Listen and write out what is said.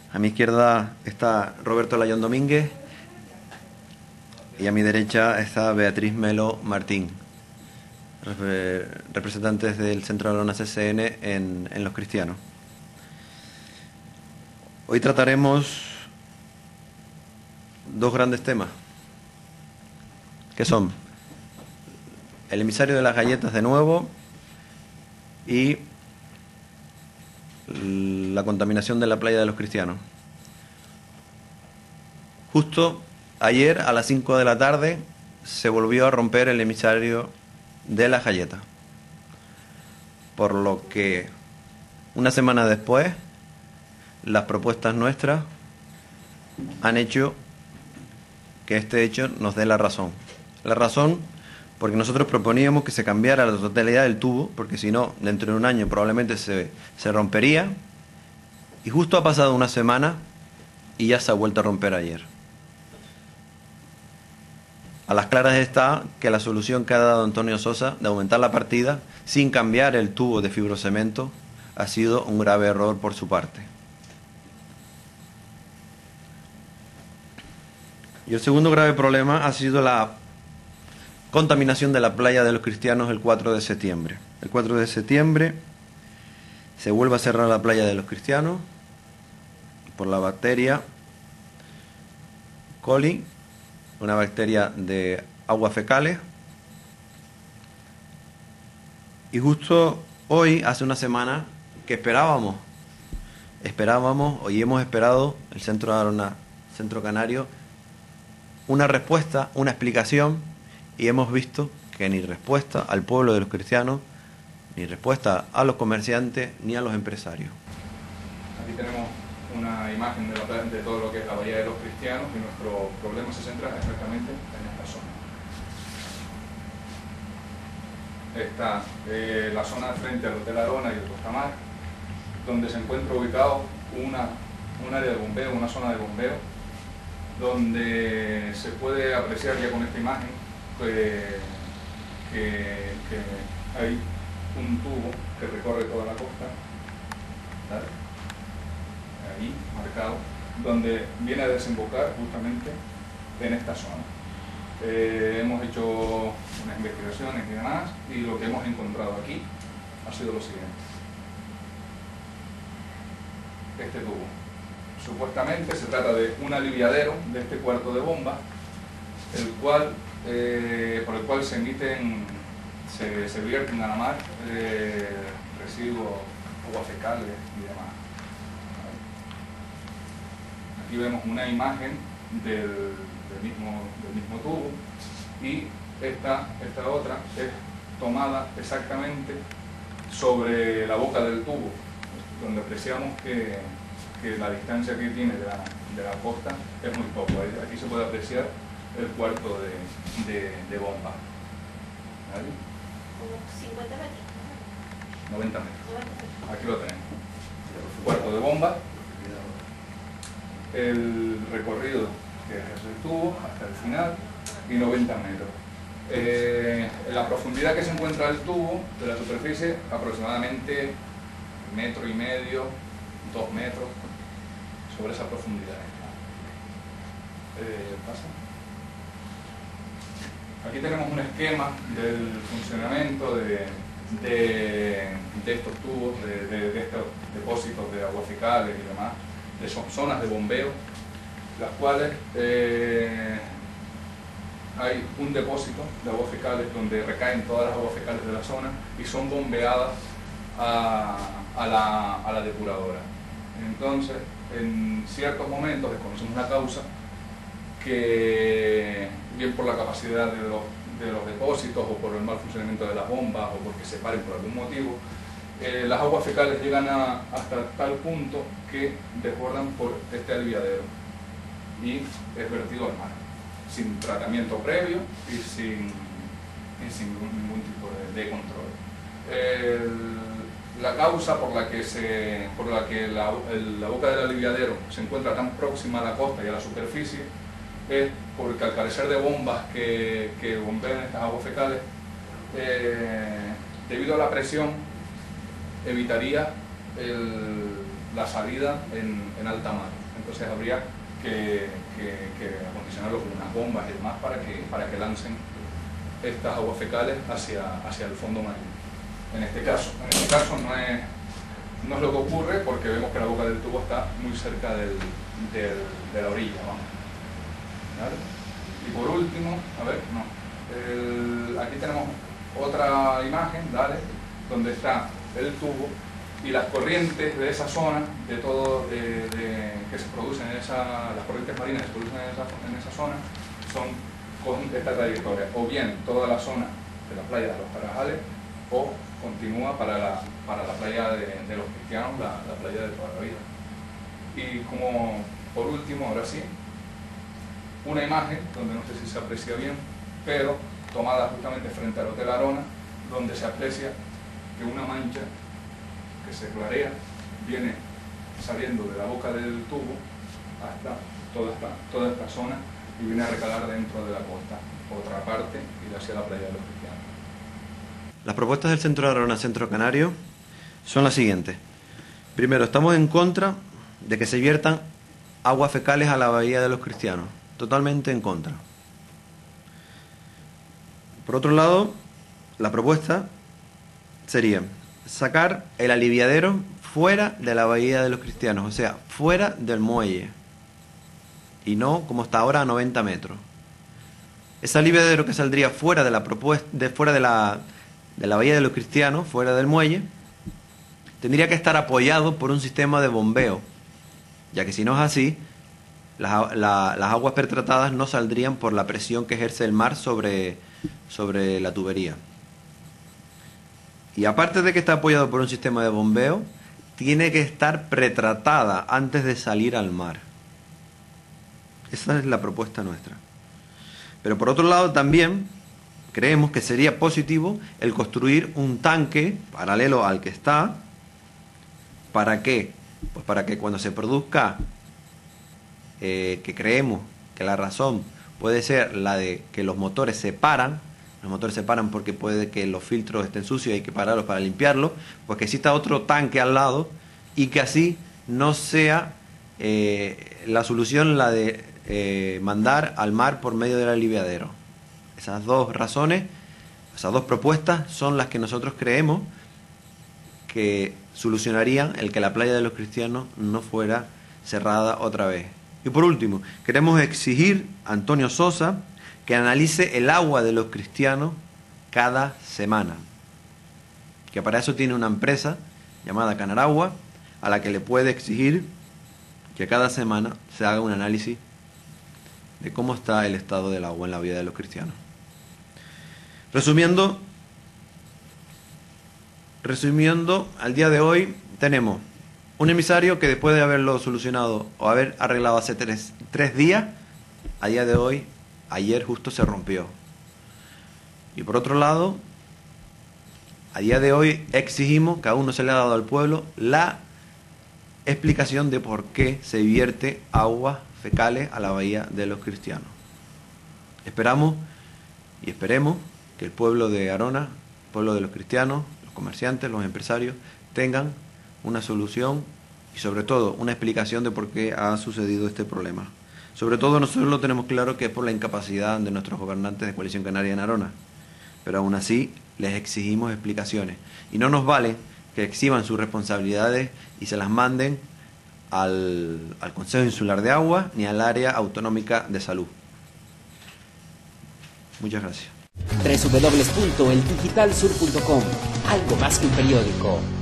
A mi izquierda está Roberto Layón Domínguez y a mi derecha está Beatriz Melo Martín, representantes del Centro de Arona CCN en Los Cristianos. Hoy trataremos dos grandes temas, que son el emisario de las galletas de nuevo y la contaminación de la playa de Los Cristianos. Justo ayer a las 5 de la tarde se volvió a romper el emisario de las galletas, por lo que una semana después las propuestas nuestras han hecho que este hecho nos dé la razón. La razón porque nosotros proponíamos que se cambiara la totalidad del tubo, porque si no, dentro de un año probablemente se rompería, y justo ha pasado una semana y ya se ha vuelto a romper ayer. A las claras está que la solución que ha dado Antonio Sosa de aumentar la partida sin cambiar el tubo de fibrocemento ha sido un grave error por su parte. Y el segundo grave problema ha sido la contaminación de la playa de Los Cristianos el 4 de septiembre. El 4 de septiembre se vuelve a cerrar la playa de Los Cristianos por la bacteria coli, una bacteria de aguas fecales. Y justo hoy, hace una semana, que esperábamos y hemos esperado, el Centro de Arona, Centro Canario, una respuesta, una explicación, y hemos visto que ni respuesta al pueblo de Los Cristianos, ni respuesta a los comerciantes, ni a los empresarios. Aquí tenemos una imagen de todo lo que es la bahía de Los Cristianos, y nuestro problema se centra exactamente en esta zona. Está la zona frente al Hotel Arona y el Costa Mar, donde se encuentra ubicado un área de bombeo, una zona de bombeo, donde se puede apreciar ya con esta imagen que hay un tubo que recorre toda la costa, ¿vale? Ahí marcado, donde viene a desembocar justamente en esta zona. Hemos hecho unas investigaciones y demás, y lo que hemos encontrado aquí ha sido lo siguiente. Este tubo, supuestamente se trata de un aliviadero de este cuarto de bomba, por el cual se vierten a la mar residuos, aguas fecales y demás. Aquí vemos una imagen del mismo tubo, y esta otra es tomada exactamente sobre la boca del tubo, donde apreciamos que la distancia que tiene de la costa es muy poco. Aquí se puede apreciar el cuarto de bomba. ¿Vale? Como 50 metros. 90 metros. Aquí lo tenemos. Cuarto de bomba. El recorrido que es el tubo hasta el final, y 90 metros. La profundidad que se encuentra el tubo de la superficie, aproximadamente 1,5 metros, 2 metros, sobre esa profundidad. ¿Pasa? Aquí tenemos un esquema del funcionamiento de estos tubos, de estos depósitos de aguas fecales y demás, de zonas de bombeo, las cuales hay un depósito de aguas fecales donde recaen todas las aguas fecales de la zona y son bombeadas a la depuradora. Entonces, en ciertos momentos desconocemos la causa, que bien por la capacidad de los depósitos, o por el mal funcionamiento de las bombas, o porque se paren por algún motivo, las aguas fecales llegan hasta tal punto que desbordan por este aliviadero y es vertido al mar, sin tratamiento previo y sin ningún tipo de control. La causa por la que la boca del aliviadero se encuentra tan próxima a la costa y a la superficie es porque, al carecer de bombas que bombean estas aguas fecales, debido a la presión, evitaría la salida en alta mar. Entonces habría que acondicionarlo con unas bombas y demás para que lancen estas aguas fecales hacia el fondo marino. En este caso no es lo que ocurre, porque vemos que la boca del tubo está muy cerca de la orilla, vamos. ¿Vale? Y por último, a ver, no. Aquí tenemos otra imagen, ¿vale? Donde está el tubo y las corrientes de esa zona, de todo que se producen las corrientes marinas que se producen en esa zona, con esta trayectoria, o bien toda la zona de la playa de los Tarajales, o continúa para la playa de los cristianos, la playa de toda la vida. Y como por último, ahora sí, una imagen donde no sé si se aprecia bien, pero tomada justamente frente al Hotel Arona, donde se aprecia que una mancha que se clarea viene saliendo de la boca del tubo hasta toda esta zona y viene a recalar dentro de la costa, otra parte, y hacia la playa de los cristianos. Las propuestas del Centro de Arona Centro Canario son las siguientes. Primero, estamos en contra de que se viertan aguas fecales a la bahía de los cristianos. Totalmente en contra. Por otro lado, la propuesta sería sacar el aliviadero fuera de la bahía de los cristianos, o sea, fuera del muelle, y no como está ahora a 90 metros. Ese aliviadero que saldría fuera de la bahía de los cristianos, fuera del muelle, tendría que estar apoyado por un sistema de bombeo, ya que si no es así, las aguas pertratadas no saldrían por la presión que ejerce el mar sobre la tubería. Y aparte de que está apoyado por un sistema de bombeo, tiene que estar pretratada antes de salir al mar. Esa es la propuesta nuestra. Pero por otro lado también creemos que sería positivo el construir un tanque paralelo al que está. ¿Para qué? Pues para que cuando se produzca, que creemos que la razón puede ser la de que los motores se paran porque puede que los filtros estén sucios y hay que pararlos para limpiarlos, pues que exista otro tanque al lado y que así no sea la solución la de mandar al mar por medio del aliviadero. Esas dos razones, esas dos propuestas son las que nosotros creemos que solucionarían el que la playa de los cristianos no fuera cerrada otra vez. Y por último, queremos exigir a Antonio Sosa que analice el agua de los cristianos cada semana, que para eso tiene una empresa llamada Canaragua, a la que le puede exigir que cada semana se haga un análisis de cómo está el estado del agua en la vida de los cristianos. Resumiendo, al día de hoy tenemos un emisario que después de haberlo solucionado o haber arreglado hace tres días, a día de hoy, ayer justo se rompió. Y por otro lado, a día de hoy exigimos, que aún no se le ha dado al pueblo, la explicación de por qué se vierte aguas fecales a la bahía de los cristianos. Esperamos y esperemos que el pueblo de Arona, el pueblo de los cristianos, los comerciantes, los empresarios, tengan una solución y sobre todo una explicación de por qué ha sucedido este problema. Sobre todo nosotros lo tenemos claro que es por la incapacidad de nuestros gobernantes de Coalición Canaria en Arona, pero aún así les exigimos explicaciones y no nos vale que exhiban sus responsabilidades y se las manden al Consejo Insular de Agua ni al Área Autonómica de Salud. Muchas gracias. www.eldigitalsur.com. Algo más que un periódico.